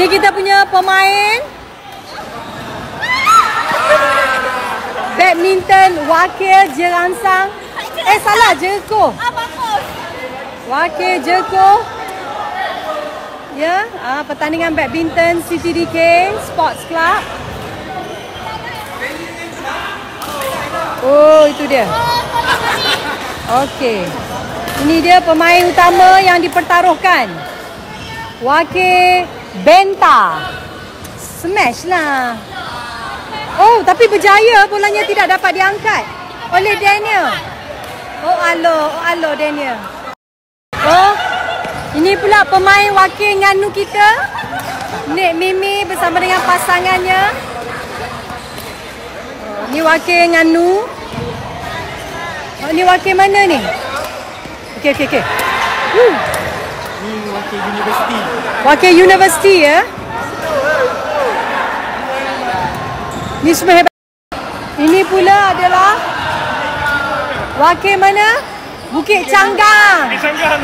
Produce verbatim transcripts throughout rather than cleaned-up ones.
Ini kita punya pemain badminton wakil Jeransang. Eh salah, Jericho. Wakil Jericho. Ya, ah, pertandingan badminton C T D K Sports Club. Oh, itu dia. Okey. Ini dia pemain utama yang dipertaruhkan. Wakil Benta. Smash lah. Oh, tapi berjaya, bolanya tidak dapat diangkat oleh Daniel. Oh, alo, oh, alo Daniel. Oh, ini pula pemain wakil Nganu kita. Nik Mimi bersama dengan pasangannya. Ini wakil Nganu. Oh, ini wakil mana ni? Okey, okey, okey. Uh. Ni wakil universiti. Wakil universiti ya. Ni semua hebat. Ini pula adalah wakil mana? Bukit Canggang. Bukit Canggang.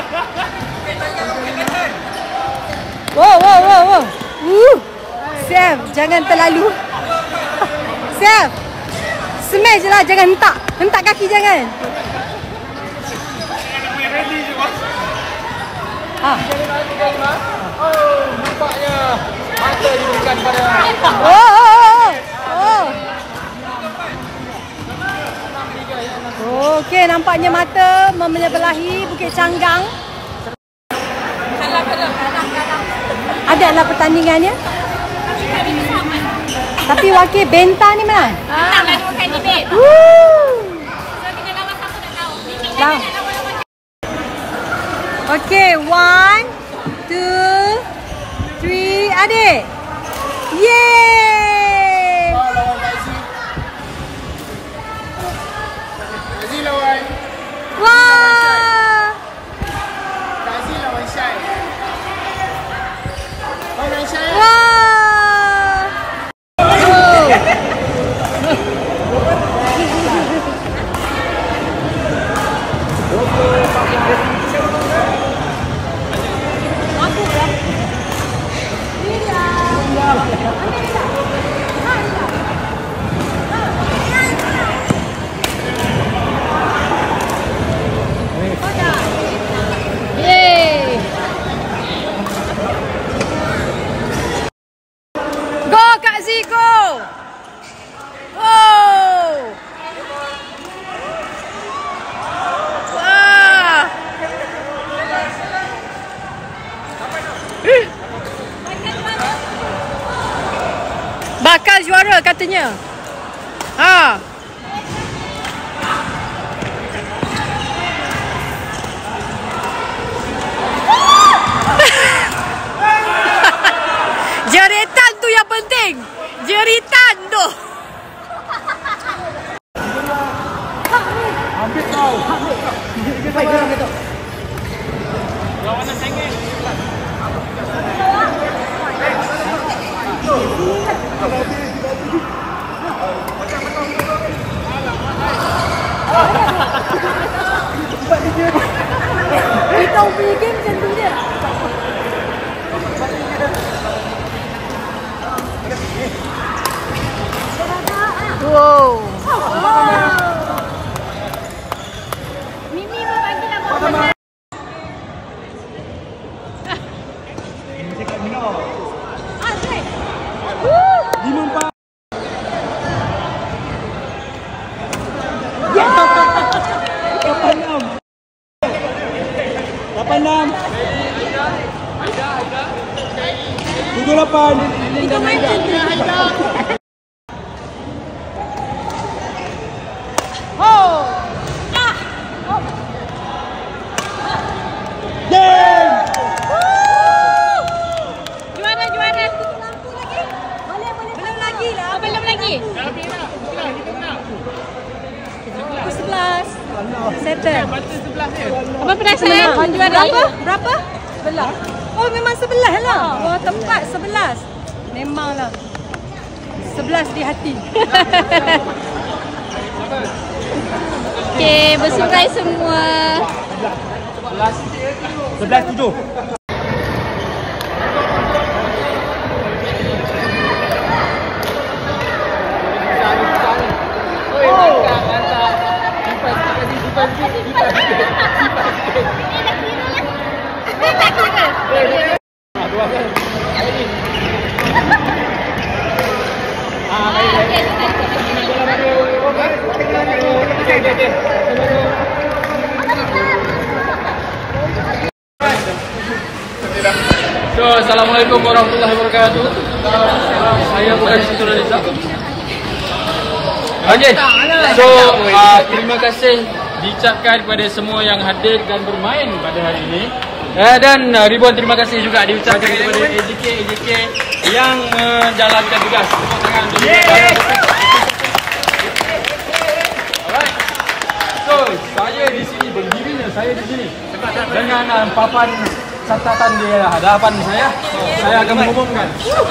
Wow, wow, wow, wow. Uh. Sam, jangan terlalu. Sam. Smash je lah, jangan hentak. Hentak kaki jangan. Ah. Oh, nampaknya mata diberikan pada. Oh, oh, oh. Oh. Oh, okey, nampaknya mata menyebelahi Bukit Canggang. Adalah pertandingannya. Tapi wakil Benta ni mana? Tak lah dua kandidat. Woo. So kita lawan siapa nak tahu? Lawan. Okay, one, two, three, adik. Yeay! Oh, lawan Kazi. Kazi lawan. Wah! Kazi lawan Syai. Lawan Syai. Wah! Oh. Yeay! Go Kak Z, go! Wow! Wah! Bakal juara katanya. Ha. Jeritan tu yang penting. Jeritan tu. Ambil kau. Baik, gerak gitu. Lawan nak cengeng. Kita punya game macam tu je. Wow. Mimi pun bagi nak buat benda. Ini cakap Mino. Ah, Zek. Lima empat. Lapan enam. Lapan enam. Tujuh lapan. Kita main tu. Oh. Ah. Game. Juara, juara. Boleh, boleh. Belum lagi lah. Oh, belum lagi. Pukul sebelas. Settle. Apa perasaan juara? Berapa? Berapa? Sebelas. Oh, memang sebelas lah. Wah, tempat sebelas. Memanglah. Sebelas di hati. Okey, bersurai semua. Sebelas tujuh. So, Assalamualaikum warahmatullahi wabarakatuh. Saya bukan Siti Nurhaliza. Okey. So, uh, terima kasih diucapkan kepada semua yang hadir dan bermain pada hari ini. Uh, dan uh, ribuan terima kasih juga diucapkan kepada A J K A J K yang menjalankan tugas. Tepuk tangan untuk mereka. Alright. So, saya di sini, berdirinya saya di sini dengan uh, papan catatan di hadapan saya. Saya akan mengumumkan.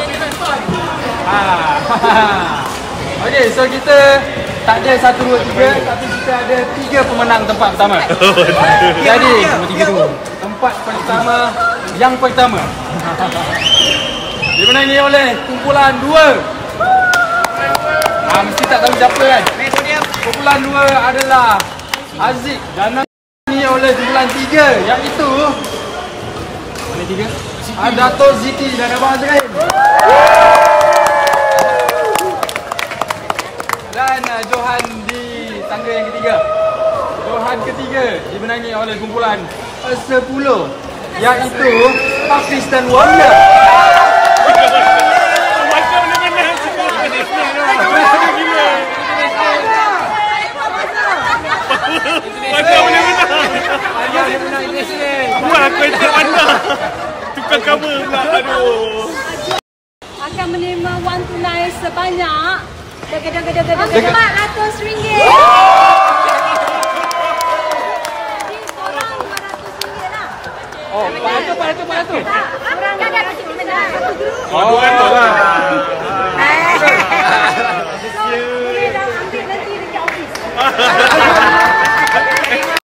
Ah. Okey, so kita tak ada satu, dua, tiga, tapi kita ada tiga pemenang tempat pertama. Jadi, tiga tu. Tempat pertama, yang pertama dimenangi oleh kumpulan dua. Ah, mesti tak tahu siapa kan? Kumpulan dua adalah Aziz dan dimenangi oleh kumpulan tiga, iaitu mana tiga? Ah, Dato' Siti dan Abang Azrain. Dan uh, Johan di tangga yang ketiga. Johan ketiga dimenangi oleh kumpulan sepuluh, iaitu Hafiz dan Wanda. Tukar cover pula. Aduh. Akan menerima wang tunai sebanyak empat ratus ringgit. Seorang dua ratus ringgit lah. Oh, empat ratus, empat ratus, empat ratus. Orang dah dapat kita menang. Satu grup. Oh, dua ratus lah.